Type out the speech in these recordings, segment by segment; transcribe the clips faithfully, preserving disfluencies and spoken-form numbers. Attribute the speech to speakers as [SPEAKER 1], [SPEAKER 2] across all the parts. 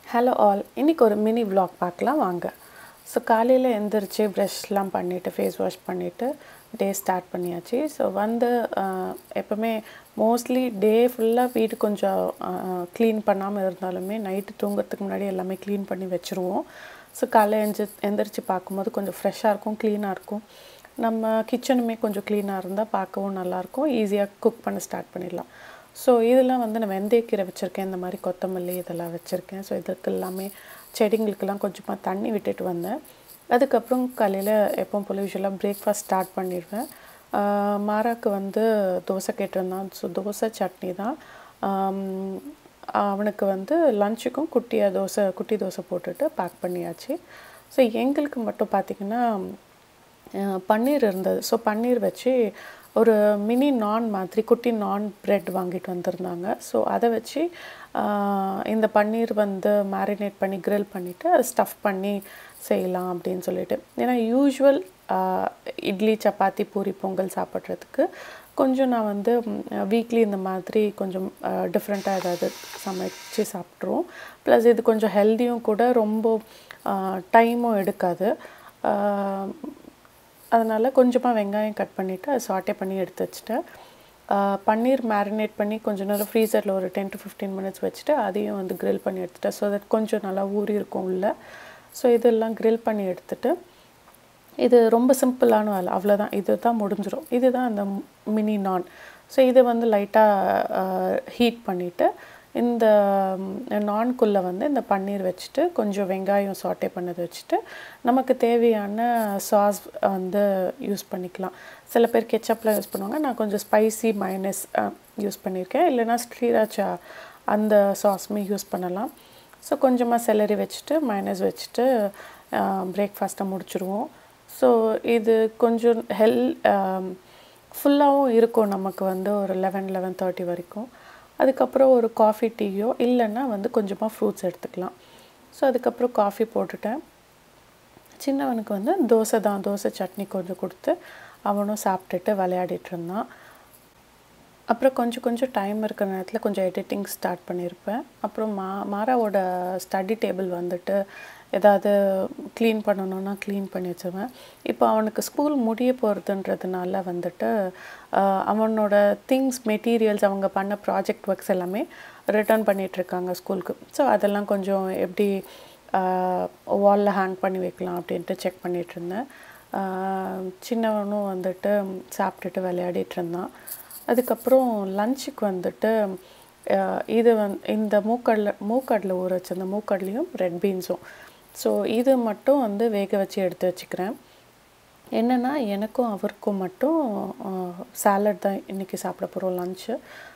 [SPEAKER 1] Hello all, இன்றைக்கி ஒரு mini vlog பார்க்கலாம் வாங்க. ஸோ காலையில் எழுந்திரிச்சு ப்ரஷ்லாம் பண்ணிவிட்டு ஃபேஸ் வாஷ் பண்ணிவிட்டு டே ஸ்டார்ட் பண்ணியாச்சு. ஸோ வந்து எப்போவுமே மோஸ்ட்லி டே ஃபுல்லாக வீடு கொஞ்சம் க்ளீன் பண்ணாமல் இருந்தாலுமே நைட்டு தூங்குறதுக்கு முன்னாடி எல்லாமே க்ளீன் பண்ணி வச்சுருவோம். ஸோ காலையில் எழுந்து எந்திரிச்சு பார்க்கும்போது கொஞ்சம் ஃப்ரெஷ்ஷாக இருக்கும், க்ளீனாக இருக்கும். நம்ம கிச்சனுமே கொஞ்சம் க்ளீனாக இருந்தால் பார்க்கவும் நல்லாயிருக்கும், ஈஸியாக குக் பண்ண ஸ்டார்ட் பண்ணிடலாம். ஸோ இதெல்லாம் வந்து நான் வெந்தயக்கீரை வச்சுருக்கேன், இந்த மாதிரி கொத்தமல்லி இதெல்லாம் வச்சுருக்கேன். ஸோ இதுக்கு எல்லாமே செடிங்களுக்கெல்லாம் கொஞ்சமாக தண்ணி விட்டுட்டு வந்தேன். அதுக்கப்புறம் காலையில் எப்பவும் போல யூஸ்வலாக பிரேக்ஃபாஸ்ட் ஸ்டார்ட் பண்ணிடுவேன். மாராக்கு வந்து தோசை கேட்டிருந்தான். ஸோ தோசை சட்னி தான். அவனுக்கு வந்து லஞ்சுக்கும் குட்டியாக தோசை குட்டி தோசை போட்டுட்டு பேக் பண்ணியாச்சு. ஸோ எங்களுக்கு மட்டும் பார்த்திங்கன்னா பன்னீர் இருந்தது. ஸோ பன்னீர் வச்சு ஒரு மினி நான் மாதிரி குட்டி நான் ப்ரெட் வாங்கிட்டு வந்திருந்தாங்க. ஸோ அதை வச்சு இந்த பன்னீர் வந்து மேரினேட் பண்ணி க்ரில் பண்ணிவிட்டு அதை ஸ்டஃப் பண்ணி செய்யலாம் அப்படின்னு சொல்லிட்டு. ஏன்னா யூஸ்வல் இட்லி சப்பாத்தி பூரி பொங்கல் சாப்பிட்றதுக்கு கொஞ்சம் நான் வந்து வீக்லி இந்த மாதிரி கொஞ்சம் டிஃப்ரெண்ட்டாக ஏதாவது சமைச்சு சாப்பிட்ருவோம். ப்ளஸ் இது கொஞ்சம் ஹெல்த்தியும் கூட, ரொம்ப டைமும் எடுக்காது. அதனால் கொஞ்சமாக வெங்காயம் கட் பண்ணிவிட்டு அதை சாட்டே பண்ணி எடுத்து வச்சுட்டேன். பன்னீர் மேரினேட் பண்ணி கொஞ்சம் நேரம் ஃப்ரீசரில் ஒரு டென் டு ஃபிஃப்டீன் மினிட்ஸ் வச்சுட்டு அதையும் வந்து க்ரில் பண்ணி எடுத்துட்டேன். ஸோ தட் கொஞ்சம் நல்லா ஊறி இருக்கும் உள்ள. ஸோ இதெல்லாம் க்ரில் பண்ணி எடுத்துகிட்டு, இது ரொம்ப சிம்பிளான வேலை, அவ்வளோதான். இது தான் முடிஞ்சிடும். இதுதான் அந்த மினி நான். ஸோ இதை வந்து லைட்டாக ஹீட் பண்ணிவிட்டு இந்த நான்குள்ளே வந்து இந்த பன்னீர் வச்சுட்டு கொஞ்சம் வெங்காயம் சாட்டே பண்ணது வச்சுட்டு நமக்கு தேவையான சாஸ் வந்து யூஸ் பண்ணிக்கலாம். சில பேர் கெச்சப்லாம் யூஸ் பண்ணுவாங்க, நான் கொஞ்சம் ஸ்பைசி மயனஸ் யூஸ் பண்ணியிருக்கேன். இல்லைனா ஸ்ரீராச்சா அந்த சாஸுமே யூஸ் பண்ணலாம். ஸோ கொஞ்சமாக செலரி வச்சுட்டு மயனஸ் வச்சுட்டு பிரேக்ஃபாஸ்ட்டை முடிச்சுருவோம். ஸோ இது கொஞ்சம் ஹெல் ஃபுல்லாகவும் இருக்கும் நமக்கு வந்து ஒரு லெவன் லெவன் தேர்ட்டி வரைக்கும். அதுக்கப்புறம் ஒரு காஃபி டீயோ இல்லைன்னா வந்து கொஞ்சமாக ஃப்ரூட்ஸ் எடுத்துக்கலாம். ஸோ அதுக்கப்புறம் காஃபி போட்டுட்டேன். சின்னவனுக்கு வந்து தோசை தான், தோசை சட்னி கொஞ்சம் கொடுத்து அவனும் சாப்பிட்டுட்டு விளையாடிட்டு இருந்தான். அப்புறம் கொஞ்சம் கொஞ்சம் டைம் இருக்கிற நேரத்தில் கொஞ்சம் எடிட்டிங் ஸ்டார்ட் பண்ணியிருப்பேன். அப்புறம் மா மாராவோட ஸ்டடி டேபிள் வந்துட்டு ஏதாவது க்ளீன் பண்ணணுன்னா க்ளீன் பண்ணி வச்சுருவேன். இப்போ அவனுக்கு ஸ்கூல் முடிய போகிறதுன்றதுனால வந்துட்டு அவனோட திங்ஸ் மெட்டீரியல்ஸ் அவங்க பண்ண ப்ராஜெக்ட் ஒர்க்ஸ் எல்லாமே ரிட்டர்ன் பண்ணிகிட்ருக்காங்க ஸ்கூலுக்கு. ஸோ அதெல்லாம் கொஞ்சம் எப்படி வாலில் ஹேங் பண்ணி வைக்கலாம் அப்படின்ட்டு செக் பண்ணிகிட்ருந்தேன். சின்னவனும் வந்துட்டு சாப்பிட்டுட்டு விளையாடிட்டு இருந்தான். அதுக்கப்புறம் லஞ்சுக்கு வந்துட்டு இது வந் இந்த மூக்கடலை மூக்கடலை ஊற வச்சு அந்த மூக்கடலையும் ரெட் பீன்ஸும், ஸோ இது மட்டும் வந்து வேக வச்சு எடுத்து வச்சுக்கிறேன். என்னென்னா எனக்கும் அவருக்கும் மட்டும் சாலட் தான் இன்றைக்கி சாப்பிட போகிறோம் லஞ்சு.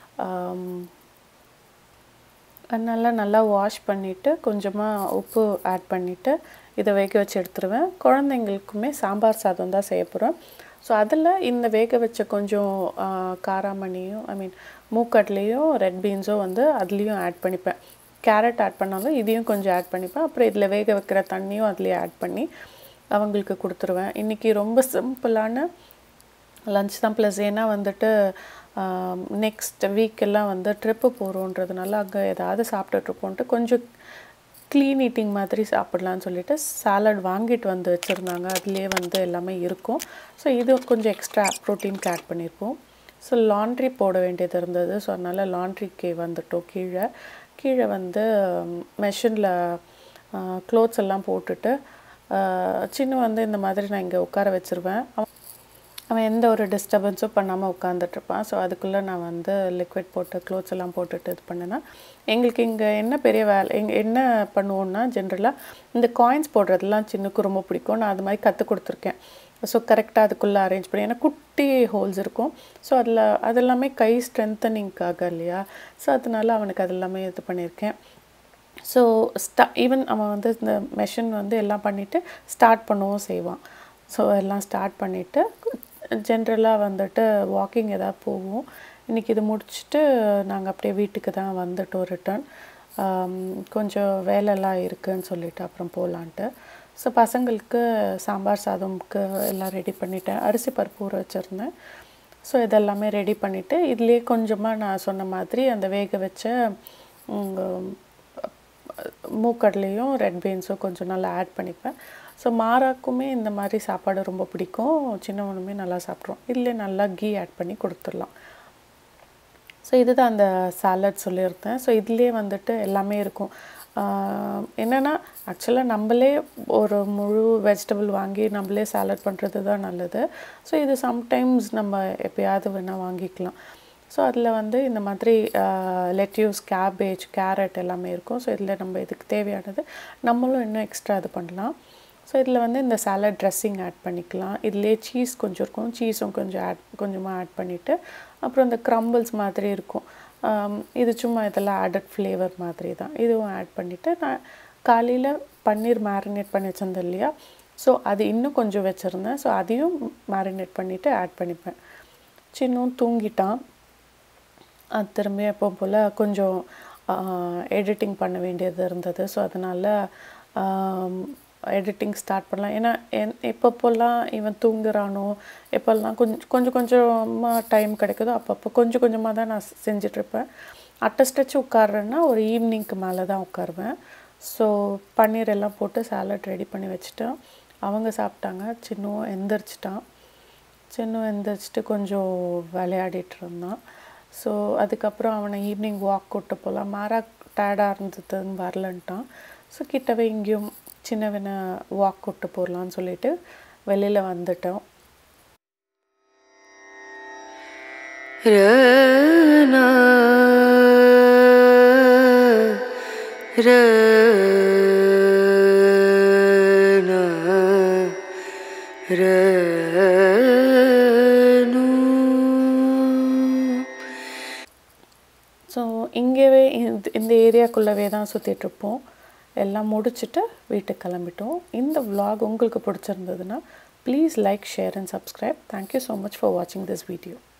[SPEAKER 1] அதனால் நல்லா வாஷ் பண்ணிவிட்டு கொஞ்சமாக உப்பு ஆட் பண்ணிவிட்டு இதை வேக வச்சு எடுத்துருவேன். குழந்தைங்களுக்குமே சாம்பார் சாதம் தான் செய்ய போகிறேன். ஸோ அதில் இந்த வேக வச்ச கொஞ்சம் காராமணியும் ஐ மீன் மூக்கடலையும் ரெட் பீன்ஸும் வந்து அதுலேயும் ஆட் பண்ணிப்பேன். கேரட் ஆட் பண்ணாலும் இதையும் கொஞ்சம் ஆட் பண்ணிப்பேன். அப்புறம் இதில் வேக வைக்கிற தண்ணியும் அதுலேயே ஆட் பண்ணி அவங்களுக்கு கொடுத்துருவேன். இன்றைக்கி ரொம்ப சிம்பிளான லன்ச் தான். ப்ளஸ் ஏன்னா வந்துட்டு நெக்ஸ்ட் வீக்கெல்லாம் வந்து ட்ரிப்பு போகிறோன்றதுனால அங்கே ஏதாவது சாப்பிட்டுட்ருப்போன்ட்டு கொஞ்சம் க்ளீன் ஈட்டிங் மாதிரி சாப்பிட்லான்னு சொல்லிட்டு சாலட் வாங்கிட்டு வந்து வச்சுருந்தாங்க. அதுலேயே வந்து எல்லாமே இருக்கும். ஸோ இது கொஞ்சம் எக்ஸ்ட்ரா ப்ரோட்டீனுக்கு ஆட் பண்ணியிருப்போம். ஸோ லாண்ட்ரி போட வேண்டியது இருந்தது. ஸோ அதனால் லாண்ட்ரிக்கு வந்துட்டோம். கீழே கீழே வந்து மெஷினில் க்ளோத்ஸ் எல்லாம் போட்டுட்டு சின்ன வந்து இந்த மாதிரி நான் இங்கே உட்கார வச்சுருவேன். அவன் எந்த ஒரு டிஸ்டர்பன்ஸும் பண்ணாமல் உட்காந்துட்ருப்பான். ஸோ அதுக்குள்ளே நான் வந்து லிக்விட் போட்டு க்ளோத்ஸ் எல்லாம் போட்டுட்டு இது பண்ணேன்னா எங்களுக்கு இங்கே என்ன பெரிய வேலை எங் என்ன பண்ணுவோன்னா ஜென்ரலாக இந்த காயின்ஸ் போடுறதுலாம் சின்னக்கு ரொம்ப பிடிக்கும். நான் அது மாதிரி கற்றுக் கொடுத்துருக்கேன். ஸோ கரெக்டாக அதுக்குள்ளே அரேஞ்ச் பண்ணி, ஏன்னா குட்டி ஹோல்ஸ் இருக்கும். ஸோ அதில் அதெல்லாமே கை ஸ்ட்ரென்த்தனிங்காக இல்லையா. ஸோ அதனால அவனுக்கு அதெல்லாமே இது பண்ணியிருக்கேன். ஸோ ஸ்டா ஈவன் அவன் வந்து இந்த மெஷின் வந்து எல்லாம் பண்ணிவிட்டு ஸ்டார்ட் பண்ணவும் செய்வான். ஸோ எல்லாம் ஸ்டார்ட் பண்ணிவிட்டு ஜென்ரலாக வந்துட்டு வாக்கிங் எதாவது போவோம். இன்றைக்கி இது முடிச்சுட்டு நாங்கள் அப்படியே வீட்டுக்கு தான் வந்துட்டோம் ரிட்டர்ன். கொஞ்சம் வேலைலாம் இருக்குதுன்னு சொல்லிவிட்டு அப்புறம் போகலான்ட்டு. ஸோ பசங்களுக்கு சாம்பார் சாதம்க்கு எல்லாம் ரெடி பண்ணிவிட்டேன். அரிசி பருப்பு ஊற வச்சுருந்தேன். ஸோ இதெல்லாமே ரெடி பண்ணிவிட்டு இதுலேயே கொஞ்சமாக நான் சொன்ன மாதிரி அந்த வேக வச்ச மூக்கடலையும் ரெட் பீன்ஸும் கொஞ்சம் நல்லா ஆட் பண்ணிப்பேன். ஸோ மாராக்குமே இந்த மாதிரி சாப்பாடு ரொம்ப பிடிக்கும். சின்னவனுமே நல்லா சாப்பிட்ருவோம். இதிலே நல்லா கீ ஆட் பண்ணி கொடுத்துடலாம். ஸோ இதுதான் அந்த சாலட் சொல்லியிருந்தேன். ஸோ இதுலேயே வந்துட்டு எல்லாமே இருக்கும். என்னென்னா ஆக்சுவலாக நம்மளே ஒரு முழு வெஜிடபிள் வாங்கி நம்மளே சாலட் பண்ணுறது தான் நல்லது. ஸோ இது சம்டைம்ஸ் நம்ம எப்போயாவது வேணால் வாங்கிக்கலாம். ஸோ அதில் வந்து இந்த மாதிரி லெட்யூஸ், கேபேஜ், கேரட் எல்லாமே இருக்கும். ஸோ இதில் நம்ம இதுக்கு தேவையானது நம்மளும் இன்னும் எக்ஸ்ட்ரா இது பண்ணலாம். ஸோ இதில் வந்து இந்த சாலட் ட்ரெஸ்ஸிங் ஆட் பண்ணிக்கலாம். இதிலே சீஸ் கொஞ்சம் இருக்கும், சீஸும் கொஞ்சம் ஆட் கொஞ்சமாக ஆட் பண்ணிவிட்டு அப்புறம் இந்த க்ரம்பிள்ஸ் மாதிரி இருக்கும். இது சும்மா இதெல்லாம் ஆடட் ஃப்ளேவர் மாதிரி தான். இதுவும் ஆட் பண்ணிவிட்டு நான் காலையில் பன்னீர் மேரினேட் பண்ணி வச்சிருந்தேன் இல்லையா, ஸோ அது இன்னும் கொஞ்சம் வச்சுருந்தேன். ஸோ அதையும் மேரினேட் பண்ணிவிட்டு ஆட் பண்ணிப்பேன். சின்னும் தூங்கிட்டான். அது திரும்பி எப்போ போல் கொஞ்சம் எடிட்டிங் பண்ண வேண்டியது இருந்தது. ஸோ அதனால் எடிட்டிங் ஸ்டார்ட் பண்ணலாம். ஏன்னா என் எப்பப்போல்லாம் இவன் தூங்குறானோ, எப்போல்லாம் கொஞ்சம் கொஞ்சம் கொஞ்சமாக டைம் கிடைக்குதோ அப்பப்போ கொஞ்சம் கொஞ்சமாக தான் நான் செஞ்சிட்ருப்பேன். அட்டஸ்டச்சு உட்கார்றேன்னா ஒரு ஈவினிங்க்கு மேலே தான் உட்காருவேன். ஸோ பன்னீர் எல்லாம் போட்டு சாலட் ரெடி பண்ணி வச்சுட்டேன். அவங்க சாப்பிட்டாங்க. சின்னும் எந்திரிச்சிட்டான். சின்னும் எந்திரிச்சிட்டு கொஞ்சம் விளையாடிட்டு இருந்தான். ஸோ அதுக்கப்புறம் அவனை ஈவினிங் வாக் கூட்டு போகலாம். மாறா டயர்டாக இருந்ததுன்னு வரலன்ட்டான். ஸோ கிட்டவே இங்கேயும் சின்னவனை வாக் கூட்டு போகலான்னு சொல்லிட்டு வெளியில் வந்துட்டோம். ஸோ இங்கேவே இந்த ஏரியாக்குள்ளவே தான் சுற்றிட்டுருப்போம். எல்லாம் முடிச்சுட்டு வீட்டுக்கு கிளம்பிட்டோம். இந்த vlog உங்களுக்கு பிடிச்சிருந்ததுன்னா please like, share and subscribe. Thank you so much for வாட்சிங் திஸ் வீடியோ.